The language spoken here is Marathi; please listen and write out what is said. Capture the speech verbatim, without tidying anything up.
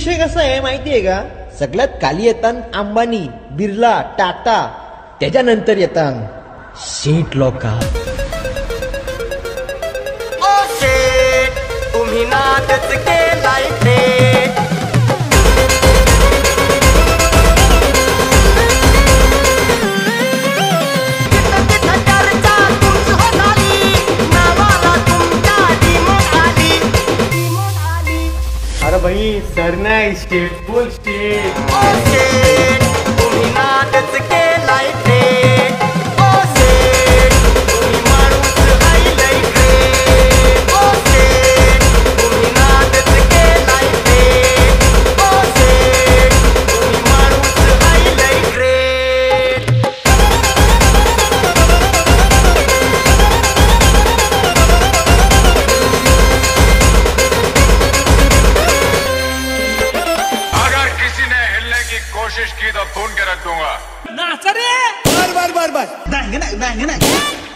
विषय कसा आहे माहितीये का, सगळ्यात खाली येतात अंबानी, बिर्ला, टाटा, त्याच्यानंतर येतात शेठ लोक. तुम्ही नादच केलाय ते अरे भाई सर नाही स्टेट बोल स्टेट. तुम्ही नादच केलाय ते ओ शेठ तुम्ही माणूस हायलय ग्रेट. ओ शेठ तुम्ही नादच केलाय ते ओ शेठ तुम्ही माणूस हायलय ग्रेट. अगर किसी ने हिलने की कोशिश की तो खून के रख दूंगा. नाच रे. बर बर बर बर. नाही नाही नाही.